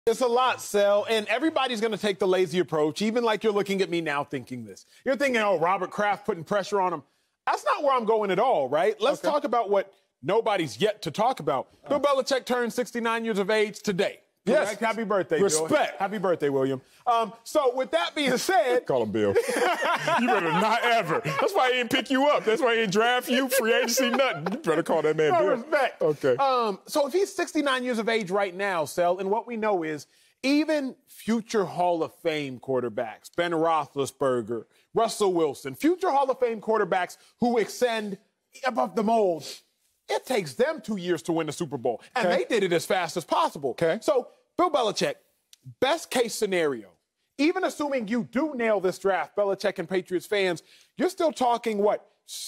It's a lot, Sel, and everybody's going to take the lazy approach, even like you're looking at me now thinking this. You're thinking, oh, Robert Kraft putting pressure on him. That's not where I'm going at all, right? Let's talk about what nobody's yet to talk about. Bill Belichick turned 69 years of age today. Yes. Correct? Happy birthday, Respect. Bill. Happy birthday, William. So with that being said... Call him Bill. You better not ever. That's why he didn't pick you up. That's why he didn't draft you, free agency, nothing. You better call that man Bill. Respect. Okay. So if he's 69 years of age right now, Sel, and what we know is even future Hall of Fame quarterbacks, Ben Roethlisberger, Russell Wilson, future Hall of Fame quarterbacks who ascend above the mold, it takes them 2 years to win the Super Bowl. And they did it as fast as possible. Okay. So, Bill Belichick, best case scenario, even assuming you do nail this draft, Belichick and Patriots fans, you're still talking, what,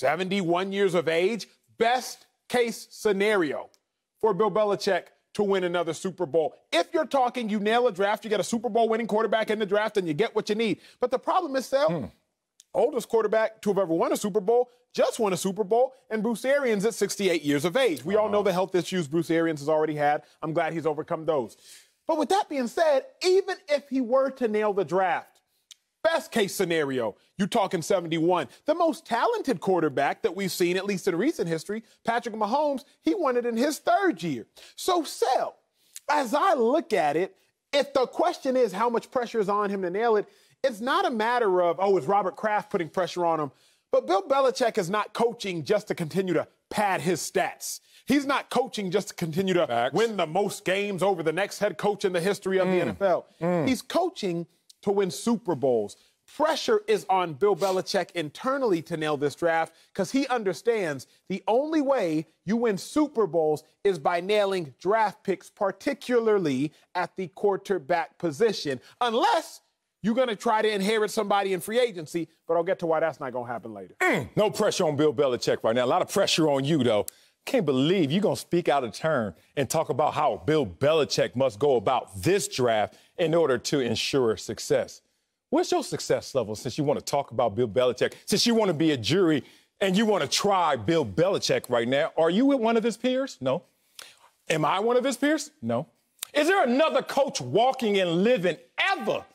71 years of age? Best case scenario for Bill Belichick to win another Super Bowl. If you're talking you nail a draft, you get a Super Bowl winning quarterback in the draft, and you get what you need. But the problem is, Sel, oldest quarterback to have ever won a Super Bowl, just won a Super Bowl, and Bruce Arians at 68 years of age. We all know the health issues Bruce Arians has already had. I'm glad he's overcome those. But with that being said, even if he were to nail the draft, best case scenario, you're talking 71. The most talented quarterback that we've seen, at least in recent history, Patrick Mahomes, he won it in his third year. So, Sel, as I look at it, if the question is how much pressure is on him to nail it, it's not a matter of, oh, is Robert Kraft putting pressure on him? But Bill Belichick is not coaching just to continue to pad his stats. He's not coaching just to continue to win the most games over the next head coach in the history of the NFL. He's coaching to win Super Bowls. Pressure is on Bill Belichick internally to nail this draft because he understands the only way you win Super Bowls is by nailing draft picks, particularly at the quarterback position, unless you're going to try to inherit somebody in free agency, but I'll get to why that's not going to happen later. No pressure on Bill Belichick right now. A lot of pressure on you, though. Can't believe you're going to speak out of turn and talk about how Bill Belichick must go about this draft in order to ensure success. What's your success level since you want to talk about Bill Belichick, since you want to be a jury and you want to try Bill Belichick right now? Are you with one of his peers? No. Am I one of his peers? No. Is there another coach walking and living ever?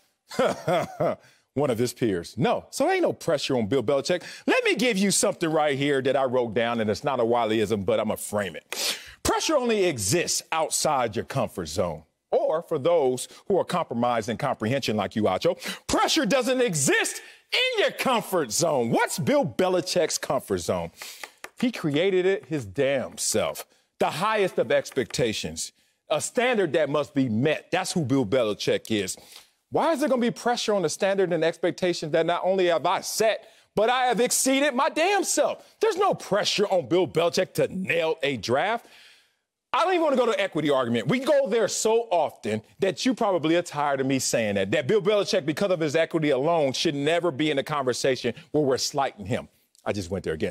One of his peers. No. So there ain't no pressure on Bill Belichick. Let me give you something right here that I wrote down, and it's not a Wileyism, but I'm going to frame it. Pressure only exists outside your comfort zone. Or for those who are compromised in comprehension like you, Acho, pressure doesn't exist in your comfort zone. What's Bill Belichick's comfort zone? He created it his damn self. The highest of expectations. A standard that must be met. That's who Bill Belichick is. Why is there going to be pressure on the standard and expectations that not only have I set, but I have exceeded my damn self? There's no pressure on Bill Belichick to nail a draft. I don't even want to go to equity argument. We go there so often that you probably are tired of me saying that Bill Belichick, because of his equity alone, should never be in a conversation where we're slighting him. I just went there again.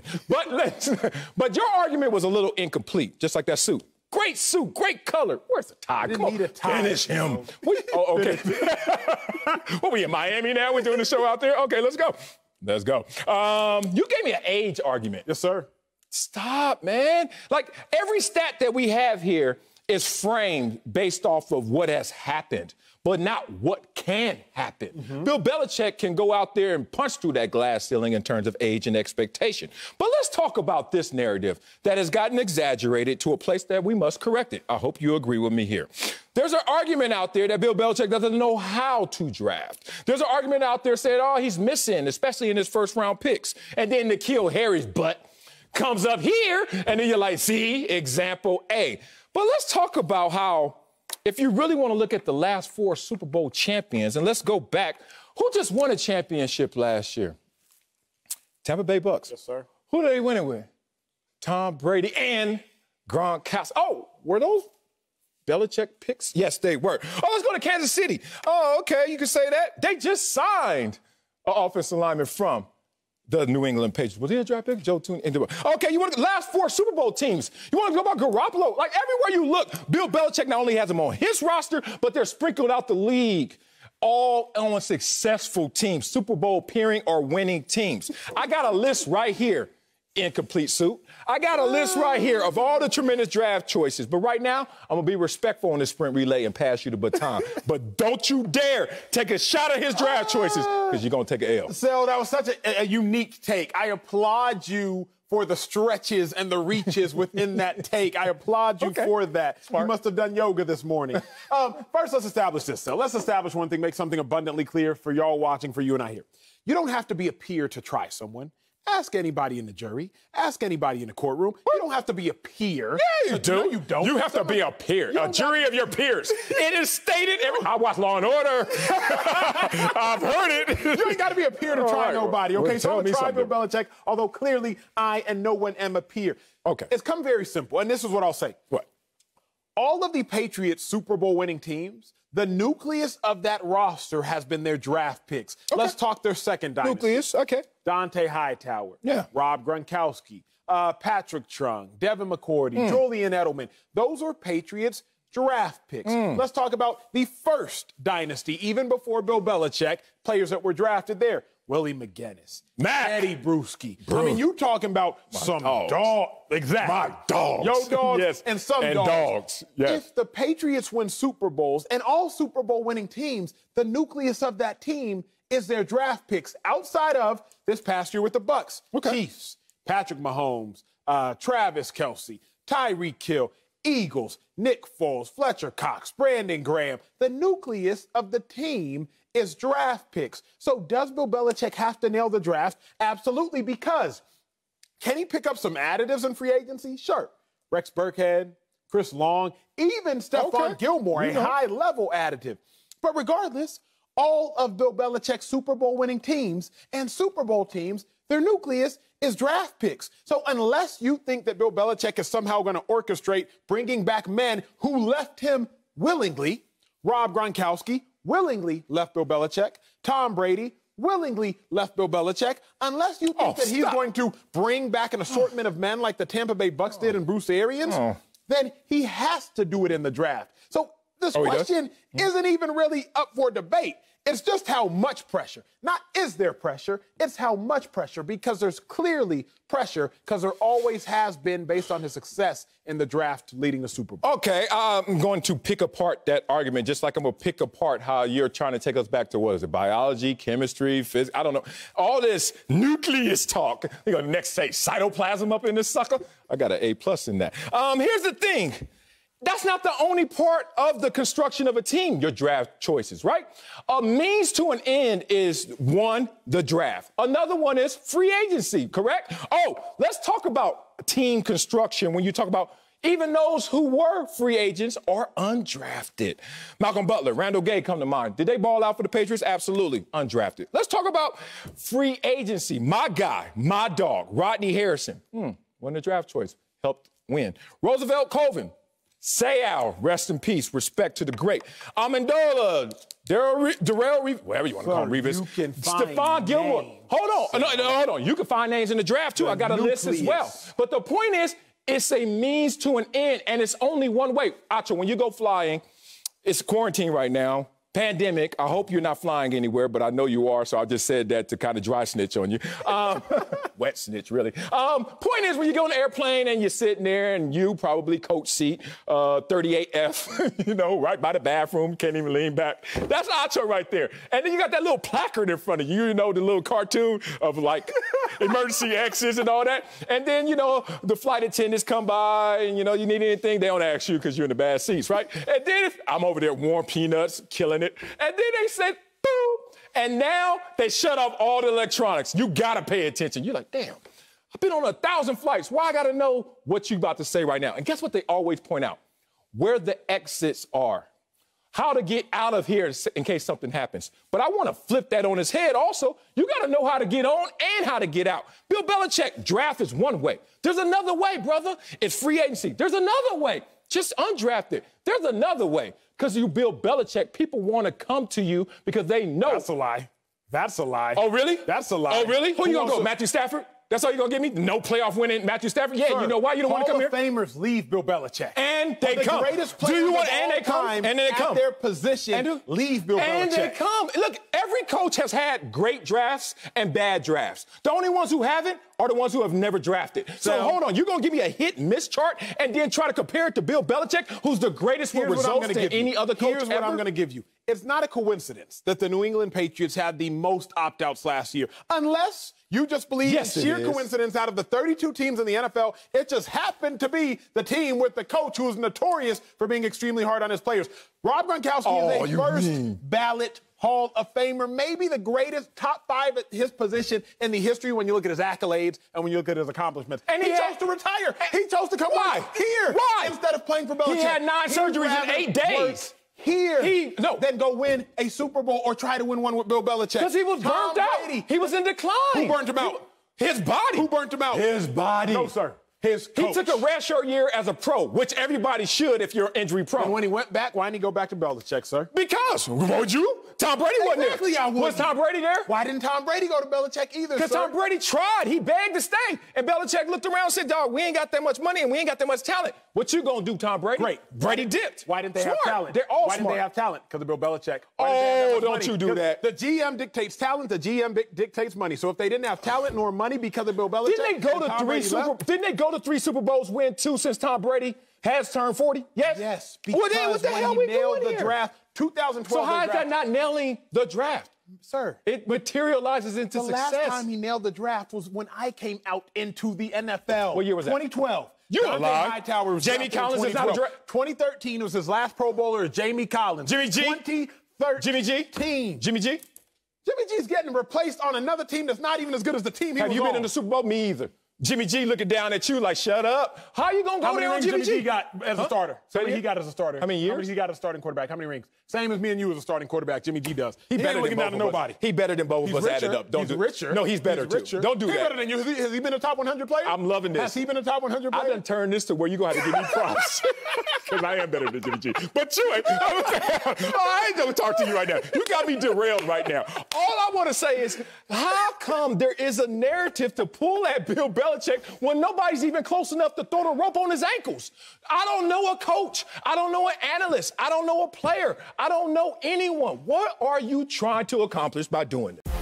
But your argument was a little incomplete, just like that suit. Great suit, great color. Where's the tie? Didn't need a tie. Finish him. Oh, okay. What, we in Miami now? We're doing the show out there? Okay, let's go. Let's go. You gave me an age argument. Yes, sir. Stop, man. Like, every stat that we have here is framed based off of what has happened, but not what can happen. Bill Belichick can go out there and punch through that glass ceiling in terms of age and expectation. But let's talk about this narrative that has gotten exaggerated to a place that we must correct it. I hope you agree with me here. There's an argument out there that Bill Belichick doesn't know how to draft. There's an argument out there saying, oh, he's missing, especially in his first-round picks. And then N'Keal Harry's butt comes up here, and then you're like, see, example A. But let's talk about how, if you really want to look at the last 4 Super Bowl champions, and let's go back, who just won a championship last year? Tampa Bay Bucks. Yes, sir. Who did they win it with? Tom Brady and Gronkowski. Oh, were those Belichick picks? Yes, they were. Oh, let's go to Kansas City. Oh, okay, you can say that. They just signed an offensive lineman from the New England Patriots. Was he a draft pick? Joe Tooney. Okay, you want the last 4 Super Bowl teams. You want to go about Garoppolo? Like, everywhere you look, Bill Belichick not only has them on his roster, but they're sprinkled out the league. All on successful teams, Super Bowl appearing or winning teams. I got a list right here. incomplete suit. I got a list right here of all the tremendous draft choices. But right now, I'm going to be respectful on this sprint relay and pass you the baton. But don't you dare take a shot at his draft choices, because you're going to take an L. So that was such a unique take. I applaud you for the stretches and the reaches within that take. I applaud you for that. Smart. You must have done yoga this morning. First, let's establish this. So let's establish one thing, make something abundantly clear for y'all watching, for you and I here. You don't have to be a peer to try someone. Ask anybody in the jury. Ask anybody in the courtroom. You don't have to be a peer. Yeah, you do. No, you don't. You have to be a peer, a jury of your peers. It is stated. I watch Law and Order. I've heard it. You ain't got to be a peer to try nobody, okay? Well, so I'm going to try Bill Belichick, although clearly I and no one am a peer. Okay. It's come very simple, and this is what I'll say. What? All of the Patriots Super Bowl winning teams, the nucleus of that roster has been their draft picks. Okay. Let's talk their second dynasty. Nucleus, okay. Dante Hightower, Rob Gronkowski, Patrick Chung, Devin McCourty, Julian Edelman. Those are Patriots draft picks. Let's talk about the first dynasty, even before Bill Belichick, players that were drafted there. Willie McGinnis, Eddie Bruschi. I mean, you talking about some dog. Exactly. My dogs. Yo dogs and some dogs. Yes. If the Patriots win Super Bowls, and all Super Bowl winning teams, the nucleus of that team is their draft picks outside of this past year with the Bucs. Chiefs, Patrick Mahomes, Travis Kelce, Tyreek Hill, Eagles, Nick Foles, Fletcher Cox, Brandon Graham. The nucleus of the team is draft picks. So does Bill Belichick have to nail the draft? Absolutely, because can he pick up some additives in free agency? Sure. Rex Burkhead, Chris Long, even Stephon Gilmore, a high-level additive. But regardless, all of Bill Belichick's Super Bowl winning teams and Super Bowl teams, their nucleus is draft picks. So unless you think that Bill Belichick is somehow going to orchestrate bringing back men who left him willingly, Rob Gronkowski willingly left Bill Belichick, Tom Brady willingly left Bill Belichick, unless you think that he's going to bring back an assortment of men like the Tampa Bay Bucs did and Bruce Arians, then he has to do it in the draft. So this question isn't even really up for debate. It's just how much pressure. Not is there pressure, it's how much pressure, because there's clearly pressure, because there always has been based on his success in the draft leading the Super Bowl. Okay, I'm going to pick apart that argument, just like I'm going to pick apart how you're trying to take us back to, what is it, biology, chemistry, physics, I don't know. All this nucleus talk. You're going to next say cytoplasm up in this sucker? I got an A+ in that. Here's the thing. That's not the only part of the construction of a team, your draft choices, right? A means to an end is, one, the draft. Another one is free agency, correct? Oh, let's talk about team construction when you talk about even those who were free agents or undrafted. Malcolm Butler, Randall Gay come to mind. Did they ball out for the Patriots? Absolutely. Undrafted. Let's talk about free agency. My guy, my dog, Rodney Harrison. Wasn't a draft choice. Helped win. Roosevelt Colvin. Sayal, rest in peace, respect to the great. Amendola, Darrell, whatever you want to call him, Revis. Stephon Gilmore. Hold on. No, hold on. You can find names in the draft, too. I got a list as well. But the point is, it's a means to an end, and it's only one way. Acho, when you go flying, it's quarantine right now. Pandemic. I hope you're not flying anywhere, but I know you are, so I just said that to kind of dry snitch on you. Wet snitch, really. Point is, when you go on an airplane and you're sitting there and you probably coach seat 38F, you know, right by the bathroom, can't even lean back. That's Acho right there. And then you got that little placard in front of you, you know, the little cartoon of like emergency exits and all that. And then, you know, the flight attendants come by and, you know, you need anything, they don't ask you because you're in the bad seats, right? And then I'm over there warm peanuts, killing it. And then they said, boom. And now they shut off all the electronics. You got to pay attention. You're like, damn, I've been on 1,000 flights. Why I got to know what you about to say right now? And guess what they always point out? Where the exits are. How to get out of here in case something happens. But I want to flip that on his head also. You got to know how to get on and how to get out. Bill Belichick, draft is one way. There's another way, brother. It's free agency. There's another way. Just undrafted. There's another way. Because you Bill Belichick, people want to come to you because they know. That's a lie. That's a lie. Oh, really? That's a lie. Oh, really? Who you going to go, Matthew Stafford? That's all you're going to give me? No playoff winning Matthew Stafford? Yeah, Sir, you know why you don't want to come here? Hall of Famers leave Bill Belichick. And they come. The greatest Do players you want, of and all they come. time And then they come. at their position leave Bill Belichick. And they come. Look, every coach has had great drafts and bad drafts. The only ones who haven't are the ones who have never drafted. So hold on, you're going to give me a hit and miss chart and then try to compare it to Bill Belichick, who's the greatest with results than any other coach ever? Here's what I'm going to give you. It's not a coincidence that the New England Patriots had the most opt-outs last year, unless you just believe in sheer coincidence. Out of the 32 teams in the NFL, it just happened to be the team with the coach who is notorious for being extremely hard on his players. Rob Gronkowski is a first-ballot Hall of Famer, maybe the greatest top 5 at his position in the history when you look at his accolades and when you look at his accomplishments. And he chose to retire. He chose to come here instead of playing for Belichick. He had 9 surgeries in 8 days. Then go win a Super Bowl or try to win one with Bill Belichick. Because he was burnt out. He was in decline. Who burnt him out? His body. Who burnt him out? His body. No, sir. His He coach. took a redshirt year as a pro, which everybody should if you're injury prone. And when he went back, why didn't he go back to Belichick, sir? Because. Would you? Tom Brady wasn't there. Exactly, I would. Was Tom Brady there? Why didn't Tom Brady go to Belichick either, Because Tom Brady tried. He begged to stay. And Belichick looked around and said, dog, we ain't got that much money and we ain't got that much talent. What you gonna do, Tom Brady? Great. Brady dipped. Why didn't they have talent? They're all Why smart. didn't they have talent? Because of Bill Belichick. Oh, don't you do that. The GM dictates talent. The GM dictates money. So if they didn't have talent nor money because of Bill Belichick, didn't they go to 3 Super Bowls, win 2 since Tom Brady has turned 40? Yes. Yes. Because what the hell when we he nailed doing the here? draft, 2012. So how is that not nailing the draft? Sir, it materializes into success. The last time he nailed the draft was when I came out into the NFL. What year was that? 2012. You're alive. Hightower was Jamie Collins is not a draft. 2013 was his last Pro Bowler, Jamie Collins. Jimmy G. 2013. Jimmy G. Jimmy G. Jimmy G's getting replaced on another team that's not even as good as the team he was on. Have you been in the Super Bowl? Me either. Jimmy G looking down at you like, shut up. How you going to go there on Jimmy G? He got as a starter. How many he got as a starter? How many years? How many he got as a starting quarterback? How many rings? Same as me and you as a starting quarterback. Jimmy G does. He better than both of us. He better than both of us added up. He's richer. No, he's better too. Don't do that. He's better than you. Has he been a top 100 player? I'm loving this. Has he been a top 100 player? I done turned this to where you're going to have to give me props. Because I am better than Jimmy G. But you ain't. I ain't going to talk to you right now. You got me derailed right now. All I want to say is, how come there is a narrative to pull at Bill Belichick when nobody's even close enough to throw the rope on his ankles? I don't know a coach. I don't know an analyst. I don't know a player. I don't know anyone. What are you trying to accomplish by doing this?